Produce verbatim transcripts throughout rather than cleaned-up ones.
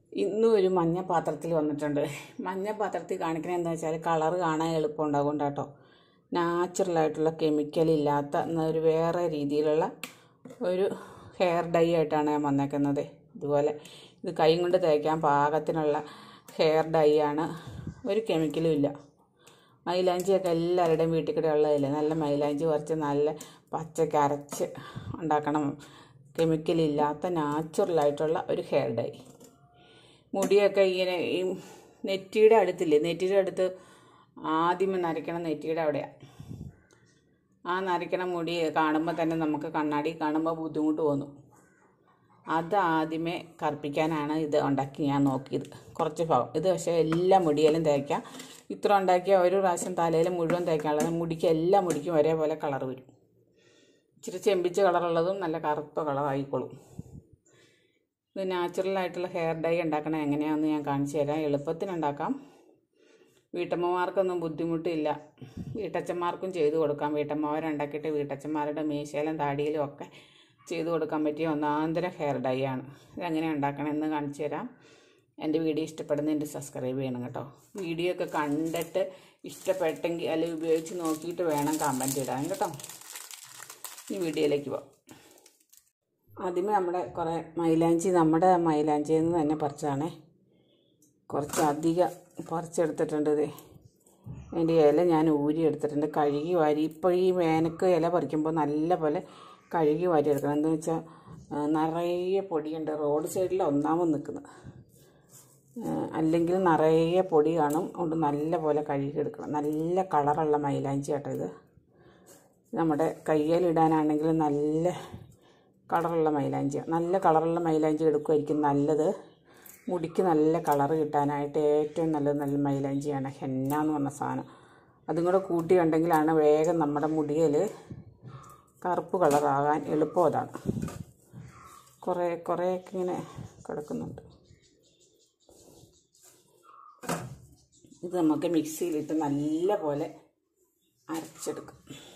ഇന്നും ഒരു മഞ്ഞ പാത്രത്തിൽ വന്നിട്ടുണ്ട്. മഞ്ഞ പാത്രത്തിൽ കാണിക്കണത് എന്താ വെച്ചാൽ കളറ് കാണാൻ എളുപ്പമുണ്ടാകും കേട്ടോ. നാച്ചുറലായിട്ടുള്ള കെമിക്കലില്ലാത്ത എന്നൊരു വേറെ രീതിയിലുള്ള ഒരു ഹെയർ ഡൈ ആയിട്ടാണ് ഞാൻ വന്നേക്കുന്നത്. ഇതുപോലെ ഇത് കൈ കൊണ്ട് തേക്കാൻ പാകത്തിനുള്ള ഹെയർ ഡൈ ആണ്. ഒരു കെമിക്കലും ഇല്ല. മൈലാഞ്ചിയൊക്കെ എല്ലാവരുടെയും വീട്ടിൽ കൂടെ ഉള്ളതല്ലേ. നല്ല മൈലാഞ്ചി കുറച്ച് നല്ല പച്ചക്ക് അരച്ച് ഉണ്ടാക്കണം. കെമിക്കലില്ലാത്ത നാച്ചുറലായിട്ടുള്ള ഒരു ഹെയർ ഡൈ. മുടിയൊക്കെ ഇങ്ങനെ ഈ നെറ്റിയുടെ അടുത്തില്ലേ, നെറ്റിയുടെ അടുത്ത് ആദ്യമേ നരയ്ക്കണം നെറ്റിയുടെ അവിടെയാണ്. ആ നരയ്ക്കണ മുടി കാണുമ്പോൾ തന്നെ നമുക്ക് കണ്ണാടി കാണുമ്പോൾ ബുദ്ധിമുട്ട് തോന്നും. അത് ആദ്യമേ കറുപ്പിക്കാനാണ് ഇത് ഉണ്ടാക്കി ഞാൻ നോക്കിയത്. കുറച്ച് ഭാഗം ഇത് പക്ഷേ എല്ലാ മുടിയിലും തേക്കാം. ഇത്ര ഉണ്ടാക്കിയ ഒരു പ്രാവശ്യം തലയിൽ മുഴുവൻ തേക്കാനുള്ളത് മുടിക്ക് എല്ലാ മുടിക്കും ഒരേപോലെ കളർ വരും. ഇച്ചിരി ചെമ്പിച്ച് കളറുള്ളതും നല്ല കറുത്ത കളറായിക്കോളും. ഇത് നാച്ചുറലായിട്ടുള്ള ഹെയർ ഡൈ ഉണ്ടാക്കണം എങ്ങനെയാണെന്ന് ഞാൻ കാണിച്ചു തരാം. എളുപ്പത്തിനുണ്ടാക്കാം. വീട്ടമ്മമാർക്കൊന്നും ബുദ്ധിമുട്ടില്ല. വീട്ടച്ഛന്മാർക്കും ചെയ്തു കൊടുക്കാം. വീട്ടമ്മമാരുണ്ടാക്കിയിട്ട് വീട്ടച്ഛന്മാരുടെ മീശയിലും താടിയിലും ഒക്കെ ചെയ്തു കൊടുക്കാൻ പറ്റിയ ഒന്നാന്തരം ഹെയർ ഡൈ ആണ്. ഇതെങ്ങനെ ഉണ്ടാക്കണമെന്ന് കാണിച്ചു തരാം. എൻ്റെ വീഡിയോ ഇഷ്ടപ്പെടുന്ന എൻ്റെ സബ്സ്ക്രൈബ് ചെയ്യണം കേട്ടോ. വീഡിയോ ഒക്കെ കണ്ടിട്ട് ഇഷ്ടപ്പെട്ടെങ്കിൽ അല്ലെങ്കിൽ ഉപയോഗിച്ച് നോക്കിയിട്ട് വേണം കമൻറ്റ് ഇടാൻ കേട്ടോ. ഈ വീഡിയോയിലേക്ക് പോകാം. ആദ്യമേ നമ്മുടെ കുറേ മൈലാഞ്ചി നമ്മുടെ മൈലാഞ്ചിയിൽ നിന്ന് തന്നെ പറിച്ചാണേ. കുറച്ച് അധികം പറിച്ചെടുത്തിട്ടുണ്ട്. ഇത് അതിൻ്റെ ഇല ഞാൻ ഊരി എടുത്തിട്ടുണ്ട്. കഴുകി വാരി ഇപ്പോൾ ഈ വേനക്ക് ഇല പറിക്കുമ്പോൾ നല്ല പോലെ കഴുകി വാരി എടുക്കണം. എന്താണെന്ന് വെച്ചാൽ നിറയെ പൊടിയുണ്ട്. റോഡ് സൈഡിൽ ഒന്നാമത് നിൽക്കുന്നത്, അല്ലെങ്കിൽ നിറയെ പൊടി കാണും. അതുകൊണ്ട് നല്ല പോലെ കഴുകി എടുക്കണം. നല്ല കളറുള്ള മൈലാഞ്ചി കേട്ടോ ഇത്. നമ്മുടെ കയ്യിലിടാനാണെങ്കിൽ നല്ല കളറുള്ള മൈലാഞ്ചിയാണ്. നല്ല കളറുള്ള മൈലാഞ്ചി എടുക്കുമായിരിക്കും നല്ലത്. മുടിക്ക് നല്ല കളറ് കിട്ടാനായിട്ട് ഏറ്റവും നല്ലത് നല്ല മൈലാഞ്ചിയാണ്. ഹെന്ന എന്ന് പറഞ്ഞ സാധനം. അതും കൂടെ കൂട്ടി ഉണ്ടെങ്കിലാണ് വേഗം നമ്മുടെ മുടിയിൽ കറുപ്പ് കളറാകാൻ എളുപ്പം. അതാണ് കുറേ കുറേയൊക്കെ ഇങ്ങനെ കിടക്കുന്നുണ്ട്. ഇത് നമുക്ക് മിക്സിയിലിട്ട് നല്ല പോലെ അരച്ചെടുക്കും.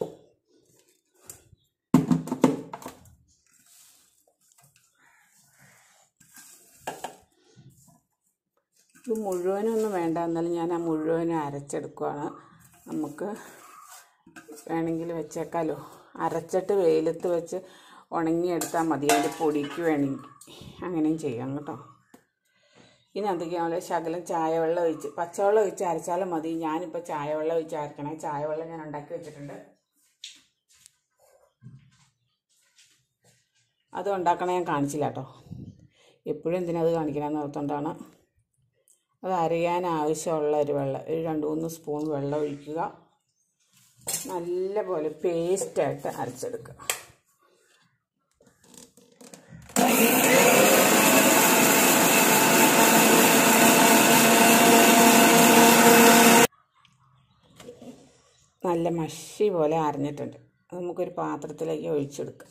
ഇത് മുഴുവനൊന്നും വേണ്ട, എന്നാലും ഞാൻ ആ മുഴുവനും അരച്ചെടുക്കുകയാണ്. നമുക്ക് വേണമെങ്കിൽ വെച്ചേക്കാലോ. അരച്ചിട്ട് വെയിലത്ത് വെച്ച് ഉണങ്ങിയെടുത്താൽ മതി. അതിൻ്റെ പൊടിക്ക് വേണമെങ്കിൽ അങ്ങനെയും ചെയ്യാം കേട്ടോ. ഇനി അധികം ശകലം ചായവെള്ളം ഒഴിച്ച് പച്ചവെള്ളം ഒഴിച്ച് അരച്ചാലും മതി. ഞാനിപ്പോൾ ചായവെള്ളം ഒഴിച്ച് അരക്കണേ. ചായവെള്ളം ഞാൻ ഉണ്ടാക്കി വെച്ചിട്ടുണ്ട്. അത് ഉണ്ടാക്കണേ ഞാൻ കാണിച്ചില്ല കേട്ടോ. എപ്പോഴും എന്തിനത് കാണിക്കണമെന്ന് ഓർത്തുകൊണ്ടാണ്. അത് അരയാൻ ആവശ്യമുള്ള ഒരു വെള്ളം, ഒരു രണ്ട് മൂന്ന് സ്പൂൺ വെള്ളം ഒഴിക്കുക. നല്ല പോലെ പേസ്റ്റായിട്ട് അരച്ചെടുക്കുക. നല്ല മഷി പോലെ അരഞ്ഞിട്ടുണ്ട്. അത് നമുക്കൊരു പാത്രത്തിലേക്ക് ഒഴിച്ചെടുക്കാം.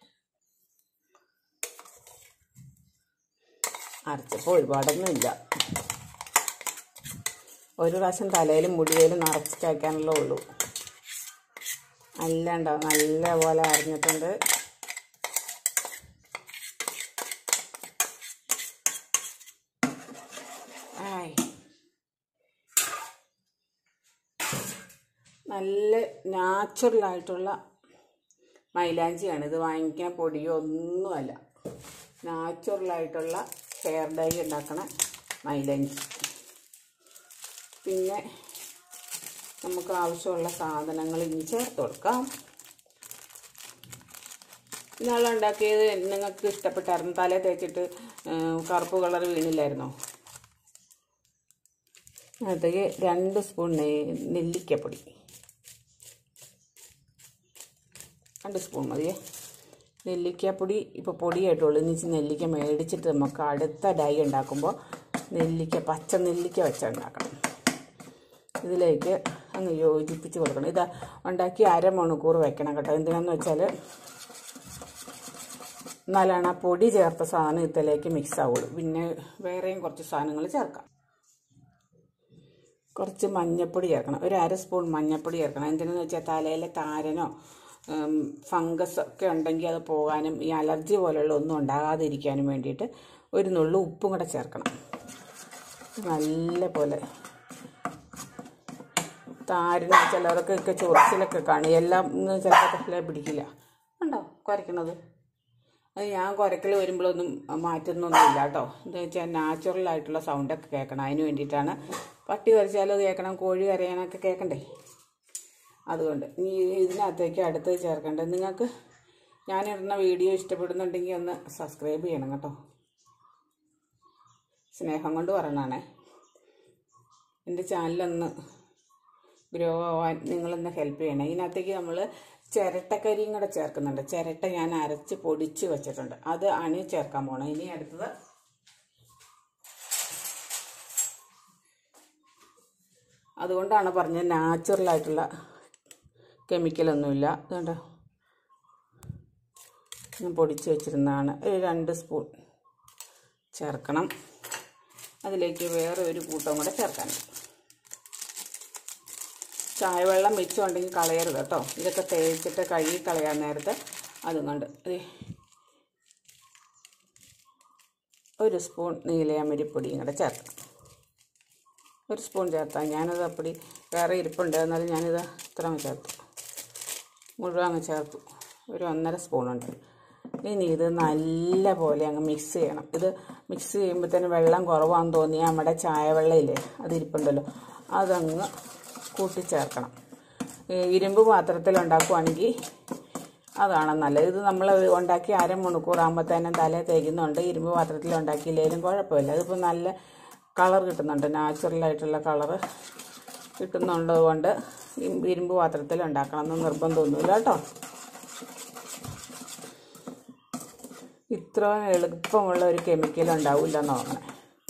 അരച്ചപ്പോൾ ഒരുപാടൊന്നുമില്ല. ഒരു പ്രാവശ്യം തലയിലും മുടിയിലും നിറച്ച് തേക്കാനുള്ളേ ഉള്ളൂ. നല്ല ഉണ്ടാവും. നല്ല പോലെ അരിഞ്ഞിട്ടുണ്ട്. ആയി നല്ല നാച്ചുറലായിട്ടുള്ള മൈലാഞ്ചിയാണ്. ഇത് വാങ്ങിക്കാൻ പൊടിയോ ഒന്നുമല്ല. നാച്ചുറലായിട്ടുള്ള ഹെയർ ഡൈ ഉണ്ടാക്കണ മൈലാഞ്ചി. പിന്നെ നമുക്ക് ആവശ്യമുള്ള സാധനങ്ങൾ ഇനി ചേർത്ത് കൊടുക്കാം. ഇന്നാളെ ഉണ്ടാക്കിയത് നിങ്ങൾക്ക് ഇഷ്ടപ്പെട്ടായിരുന്നു. തല തേച്ചിട്ട് കറുപ്പ് കളർ വീണില്ലായിരുന്നോ? അതിലേക്ക് രണ്ട് സ്പൂൺ നെല്ലിക്കപ്പൊടി, രണ്ട് സ്പൂൺ മതിയേ. നെല്ലിക്കപ്പൊടി ഇപ്പോൾ പൊടിയായിട്ടുള്ളൂ. ഇനി നെല്ലിക്ക മേടിച്ചിട്ട് നമുക്ക് അടുത്ത ഡൈ ഉണ്ടാക്കുമ്പോൾ നെല്ലിക്ക പച്ച നെല്ലിക്ക വെച്ചുണ്ടാക്കണം. ഇതിലേക്ക് അങ്ങ് യോജിപ്പിച്ച് കൊടുക്കണം. ഇത് ഉണ്ടാക്കി അരമണിക്കൂർ വെക്കണം കേട്ടോ. എന്തിനാന്ന് വെച്ചാൽ എന്നാലാണ് ആ പൊടി ചേർത്ത സാധനം ഇതിലേക്ക് മിക്സ് ആവുള്ളൂ. പിന്നെ വേറെയും കുറച്ച് സാധനങ്ങൾ ചേർക്കാം. കുറച്ച് മഞ്ഞൾപ്പൊടി ചേർക്കണം. ഒരു അര സ്പൂൺ മഞ്ഞൾപ്പൊടി ചേർക്കണം. എന്തിനാന്ന് വെച്ചാൽ തലയിലെ താരനോ ഫംഗസ് ഒക്കെ ഉണ്ടെങ്കിൽ അത് പോകാനും ഈ അലർജി പോലെയുള്ള ഒന്നും ഉണ്ടാകാതിരിക്കാനും വേണ്ടിയിട്ട് ഒരു നുള്ളു ഉപ്പും കൂടെ ചേർക്കണം. നല്ല പോലെ താരന് ചിലർക്കൊക്കെ ചൊറിച്ചിലൊക്കെ കാണും. എല്ലാം ചിലപ്പോൾ തല പിടിക്കില്ല. ഉണ്ടോ കുരയ്ക്കണത്? അത് ഞാൻ കുരക്കൽ വരുമ്പോഴൊന്നും മാറ്റുന്നൊന്നുമില്ല കേട്ടോ. എന്താ വെച്ചാൽ നാച്ചുറലായിട്ടുള്ള സൗണ്ടൊക്കെ കേൾക്കണം. അതിന് വേണ്ടിയിട്ടാണ്. പട്ടി കുരച്ചാലും കേൾക്കണം, കോഴി കരയാനൊക്കെ കേൾക്കണ്ടേ. അതുകൊണ്ട് ഇനി ഇതിനകത്തേക്ക് അടുത്ത് ചേർക്കേണ്ടത്, നിങ്ങൾക്ക് ഞാനിടുന്ന വീഡിയോ ഇഷ്ടപ്പെടുന്നുണ്ടെങ്കിൽ ഒന്ന് സബ്സ്ക്രൈബ് ചെയ്യണം കേട്ടോ. സ്നേഹം കൊണ്ട് പറയണേ. എൻ്റെ ചാനലൊന്ന് ഗ്രോ ആവാൻ നിങ്ങളൊന്ന് ഹെൽപ്പ് ചെയ്യണം. ഇതിനകത്തേക്ക് നമ്മൾ ചിരട്ടക്കരിയും കൂടെ ചേർക്കുന്നുണ്ട്. ചിരട്ട ഞാൻ അരച്ച് പൊടിച്ച് വെച്ചിട്ടുണ്ട്, അത് ആണ് ചേർക്കാൻ പോകണം. ഇനി അടുത്തത് അതുകൊണ്ടാണ് പറഞ്ഞത് നാച്ചുറലായിട്ടുള്ള കെമിക്കലൊന്നുമില്ല. അതുകൊണ്ട് ഞാൻ പൊടിച്ച് വെച്ചിരുന്നതാണ്. ഒരു രണ്ട് സ്പൂൺ ചേർക്കണം. അതിലേക്ക് വേറെ ഒരു കൂട്ടം കൂടെ ചേർക്കാനുണ്ട്. ചായവെള്ളം മിച്ചമുണ്ടെങ്കിൽ കളയരുത് കേട്ടോ. ഇതൊക്കെ തേച്ചിട്ട് കഴുകി കളയാൻ നേരത്തെ അതുകൊണ്ട് ഒരു സ്പൂൺ നീലയമരിപ്പൊടിയും കൂടെ ചേർക്കണം. ഒരു സ്പൂൺ ചേർത്താൽ ഞാനത് അപ്പടി വേറെ ഇരിപ്പുണ്ട്, എന്നാലും ഞാനിത് ഇത്ര അങ്ങ് ചേർത്തു, മുഴുവൻ അങ്ങ് ചേർത്തു. ഒരു ഒന്നര സ്പൂണുണ്ട്. ഇനി ഇത് നല്ല പോലെ അങ്ങ് മിക്സ് ചെയ്യണം. ഇത് മിക്സ് ചെയ്യുമ്പോഴത്തേന് വെള്ളം കുറവാണെന്ന് തോന്നിയാൽ നമ്മുടെ ചായവെള്ളം ഇല്ലേ, അതിരിപ്പുണ്ടല്ലോ, അതങ്ങ് കൂട്ടിച്ചേർക്കണം. ഇരുമ്പ് പാത്രത്തിൽ ഉണ്ടാക്കുവാണെങ്കിൽ അതാണ് നല്ലത്. ഇത് നമ്മൾ ഉണ്ടാക്കി അരമണിക്കൂറാകുമ്പോഴത്തേനും തലേ തേക്കുന്നുണ്ട്. ഇരുമ്പ് പാത്രത്തിൽ ഉണ്ടാക്കിയില്ലെങ്കിലും കുഴപ്പമില്ല. അതിപ്പോൾ നല്ല കളർ കിട്ടുന്നുണ്ട്, നാച്ചുറലായിട്ടുള്ള കളറ് കിട്ടുന്നുള്ളത് കൊണ്ട് ഇരുമ്പ് പാത്രത്തിൽ ഉണ്ടാക്കണമെന്ന് നിർബന്ധമൊന്നുമില്ല കേട്ടോ. ഇത്ര എളുപ്പമുള്ള ഒരു കെമിക്കൽ ഉണ്ടാവില്ലെന്ന് തോന്നണേ.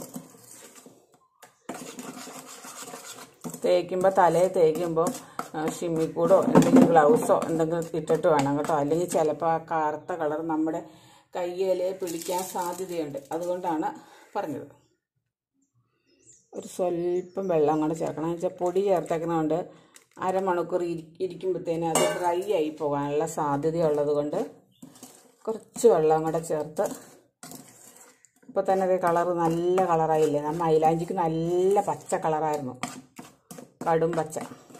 തേക്കുമ്പോൾ തലയിൽ തേക്കുമ്പോൾ ഷിമ്മിക്കൂടോ എന്തെങ്കിലും ഗ്ലൗസോ എന്തെങ്കിലും ഇട്ടിട്ട് വേണം കേട്ടോ. അല്ലെങ്കിൽ ചിലപ്പോൾ ആ കറുത്ത കളർ നമ്മുടെ കയ്യിൽ പിടിക്കാൻ സാധ്യതയുണ്ട്. അതുകൊണ്ടാണ് പറഞ്ഞത്. ഒരു സ്വല്പം വെള്ളം കൂടെ ചേർക്കണം. എന്ന് വെച്ചാൽ പൊടി ചേർത്തേക്കുന്നതുകൊണ്ട് അരമണിക്കൂർ ഇരി ഇരിക്കുമ്പോഴത്തേനും അത് ഡ്രൈ ആയി പോകാനുള്ള സാധ്യതയുള്ളത് കൊണ്ട് കുറച്ച് വെള്ളം കൂടെ ചേർത്ത്. ഇപ്പോൾ തന്നെ അതേ കളറ് നല്ല കളറായില്ലേ. നമ്മൾ മൈലാഞ്ചിക്ക് നല്ല പച്ച കളറായിരുന്നു, കടും പച്ച,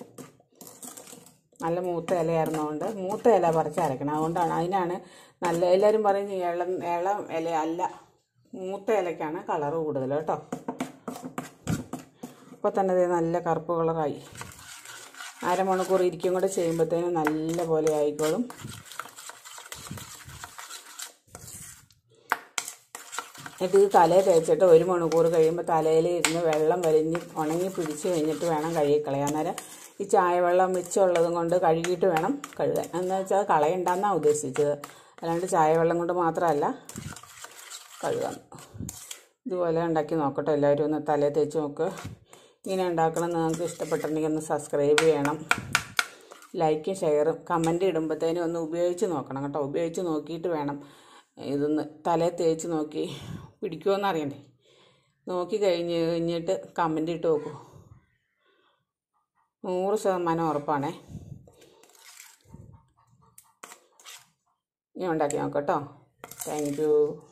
നല്ല മൂത്ത ഇലയായിരുന്നതുകൊണ്ട് മൂത്ത ഇല പറിച്ച് അരക്കണം. അതുകൊണ്ടാണ്, അതിനാണ് നല്ല. എല്ലാവരും പറയും ഇളം ഇളം ഇല അല്ല, മൂത്ത ഇലയ്ക്കാണ് കളറ് കൂടുതൽ കേട്ടോ. ഇപ്പോൾ തന്നെ ഇത് നല്ല കറുപ്പ് കളറായി. അരമണിക്കൂർ ഇരിക്കും കൂടെ ചെയ്യുമ്പോഴത്തേനും നല്ല പോലെ ആയിക്കോളും. എന്നിട്ട് ഇത് തലയിൽ തേച്ചിട്ട് ഒരു മണിക്കൂർ കഴിയുമ്പോൾ തലയിൽ ഇരുന്ന് വെള്ളം വലിഞ്ഞ് ഉണങ്ങി പിടിച്ച് കഴിഞ്ഞിട്ട് വേണം കഴുകിക്കളയാൻ. അന്നേരം ഈ ചായവെള്ളം മിച്ചമുള്ളതും കൊണ്ട് കഴുകിയിട്ട് വേണം കഴുകാൻ. എന്ന് വെച്ചാൽ കളയണ്ടെന്നാണ് ഉദ്ദേശിച്ചത്, അല്ലാണ്ട് ചായവെള്ളം കൊണ്ട് മാത്രമല്ല കഴുകാൻ. ഇതുപോലെ ഉണ്ടാക്കി നോക്കട്ടെ എല്ലാവരും. ഒന്ന് തലയിൽ തേച്ച് നോക്കുക. ഇങ്ങനെ ഉണ്ടാക്കണം. നിങ്ങൾക്ക് ഇഷ്ടപ്പെട്ടിട്ടുണ്ടെങ്കിൽ ഒന്ന് സബ്സ്ക്രൈബ് ചെയ്യണം. ലൈക്കും ഷെയറും കമൻറ്റ് ഇടുമ്പോഴത്തേനും ഒന്ന് ഉപയോഗിച്ച് നോക്കണം കേട്ടോ. ഉപയോഗിച്ച് നോക്കിയിട്ട് വേണം ഇതൊന്ന് തലയിൽ തേച്ച് നോക്കി പിടിക്കുമോയെന്ന് അറിയണ്ടേ. നോക്കി കഴിഞ്ഞ് കഴിഞ്ഞിട്ട് കമൻറ്റ് ഇട്ട് നോക്കൂ. നൂറ് ശതമാനം ഉറപ്പാണേ. ഇനി ഉണ്ടാക്കി നോക്കാം കേട്ടോ. Thank U.